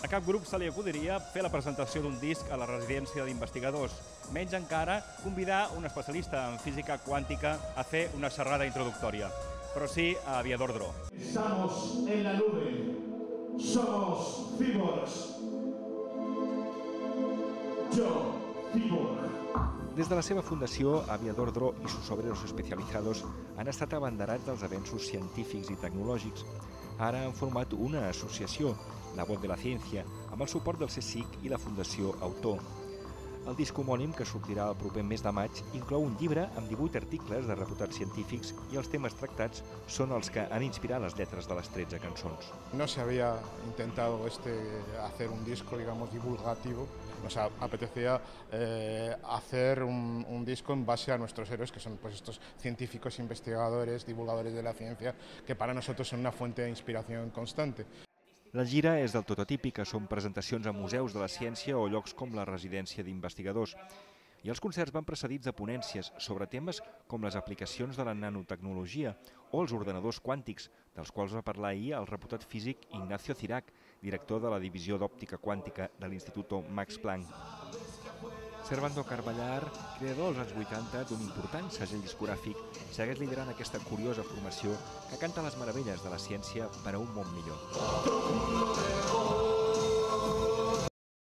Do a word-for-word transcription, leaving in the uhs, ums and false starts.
A cap grup se li acudiria fer la presentació d'un disc a la residència d'investigadors, menys encara convidar un especialista en física quàntica a fer una xerrada introductòria, però sí a Aviador Dro. Estamos en la nube. Somos Cyborgs. Yo, Cyborg. Des de la seva fundació, Aviador Dro i sus obreros especializados han estat abanderats dels avenços científics i tecnològics. Ara han format una associació, La Voz de la Ciencia, amb el suport del CSIC i la Fundació Autor. El disc homònim, que sortirà el proper mes de maig, inclou un llibre amb divuit articles de reputats científics i els temes tractats són els que han inspirat les lletres de les tretze cançons. No se había intentado este, hacer un disco, digamos, divulgativo. Nos apetecía eh, hacer un, un disco en base a nuestros héroes, que son pues, estos científicos, investigadores, divulgadores de la ciencia, que para nosotros son una fuente de inspiración constante. La gira és del tot atípica, són presentacions a museus de la ciència o llocs com la residència d'investigadors. I els concerts van precedits de ponències sobre temes com les aplicacions de la nanotecnologia o els ordenadors quàntics, dels quals va parlar ahir el reputat físic Ignacio Cirac, director de la divisió d'òptica quàntica de l'Instituto Max Planck. Servando Carballar, creador als anys vuitanta d'un important segell discogràfic, segueix liderant aquesta curiosa formació que canta les meravelles de la ciència per a un món millor.